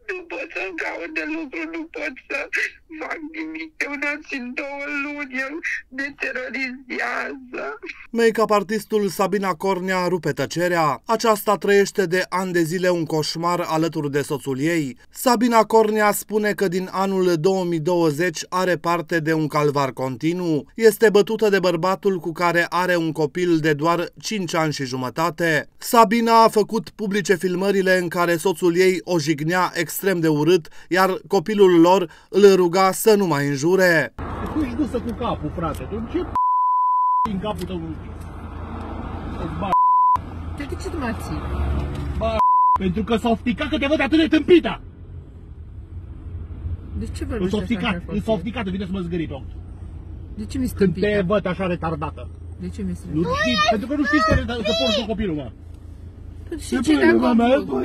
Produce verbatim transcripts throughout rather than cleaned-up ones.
Nu pot să-mi caut de lucru, nu pot să fac nimic. Eu nați în două luni, el ne terorizează. Make-up artistul Sabina Cornea rupe tăcerea. Aceasta trăiește de ani de zile un coșmar alături de soțul ei. Sabina Cornea spune că din anul două mii douăzeci are parte de un calvar continuu. Este bătută de bărbatul cu care are un copil de doar cinci ani și jumătate. Sabina a făcut publice filmările în care soțul ei o jignea extrem de urât, iar copilul lor îl ruga să nu mai înjure. Tu ești dusă cu capul, frate. Tu ce în capul tău? De ce tu mă ții? Pentru că s-au ofticat că te văd atât de tâmpită. De ce vorbești așa? ofticat, s-au ofticat, vine să mă zgâri pe ochi. De ce mi-i Când stâmpită? te văd așa retardată. De ce mi-i Nu stâmpită? știi, pentru că nu știi să, să porți cu copilul, mă. Și ce ne-a făcut?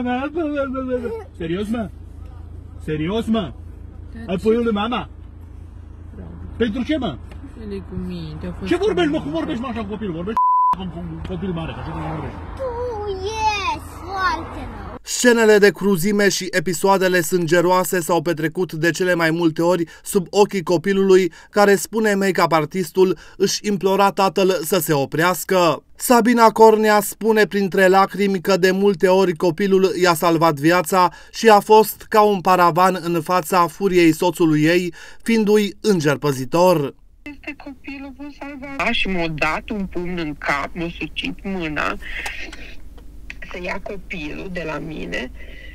Serios, mă? Serios, mă? Ai puiul lui mama? Pentru ce, mă? El e cu mine. Ce vorbești, mă? Cum vorbești, mă, așa cu copilul? Vorbești cu copil mare, așa cum vorbești. Tu ești foarte rău. Scenele de cruzime și episoadele sângeroase s-au petrecut de cele mai multe ori sub ochii copilului, care, spune make-up artistul, își implora tatăl să se oprească. Sabina Cornea spune printre lacrimi că de multe ori copilul i-a salvat viața și a fost ca un paravan în fața furiei soțului ei, fiindu-i înger păzitor. Este copilul, vă salva. Și m-a dat un pumn în cap, m-a sucit mâna să ia copilul de la mine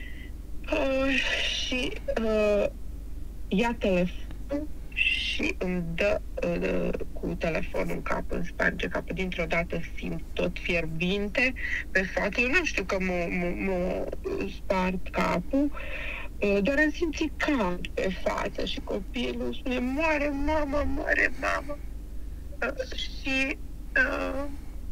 uh, și uh, ia telefonul și îmi dă uh, cu telefonul în cap, îmi sparge capul. Dintr-o dată simt tot fierbinte pe față. Eu nu știu că m-a spart capul, uh, doar am simțit cald pe față și copilul spune: moare mama, moare mama. Uh, și uh,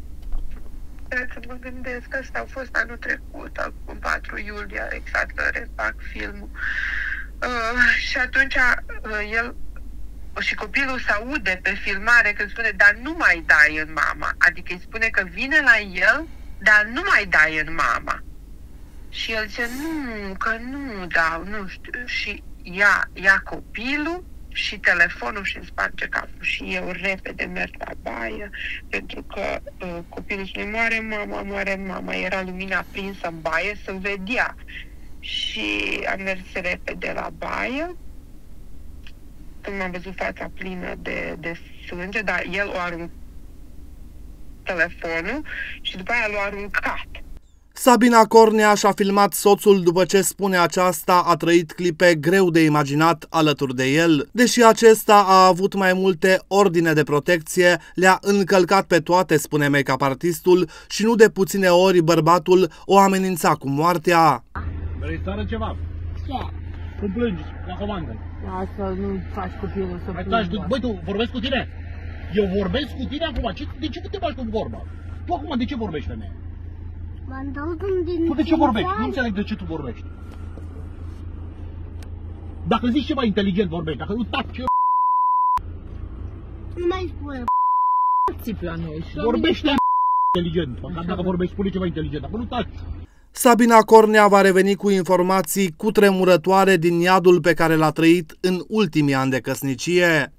să mă gândesc că asta a fost anul trecut, în patru iulie, exact, că refac filmul. Uh, și atunci uh, el și copilul se aude pe filmare când spune: dar nu mai dai în mama. Adică îi spune că vine la el, dar nu mai dai în mama. Și el zice: nu, că nu dau, nu știu. Și ia, ia copilul și telefonul și îmi sparge capul. Și eu repede merg la baie, pentru că uh, copilul spune: moare mama, moare mama. Era lumina aprinsă în baie, să vedea. Și am mers repede la baie, când m-am văzut fața plină de, de sânge, dar el o aruncat telefonul și după aia l-a aruncat. Sabina Cornea și-a filmat soțul după ce, spune aceasta, a trăit clipe greu de imaginat alături de el. Deși acesta a avut mai multe ordine de protecție, le-a încălcat pe toate, spune make-up artistul, și nu de puține ori bărbatul o amenința cu moartea. Vrei să arăt ceva? Ce? Cum plângi la comandă? Asta nu faci copilul să plângă. Băi, tu vorbesc cu tine? Eu vorbesc cu tine acum. Ce, de ce te bagi cu vorba? Tu acum de ce vorbești, femeie? Tu de ce vorbești? Nu înțeleg de ce tu vorbești. Dacă zici ceva inteligent vorbești, dacă nu taci, ce... Nu mai spune țipi la noi. Vorbește inteligent. Dacă vorbești, spune ceva inteligent. Dacă nu taci. Sabina Cornea va reveni cu informații cutremurătoare din iadul pe care l-a trăit în ultimii ani de căsnicie.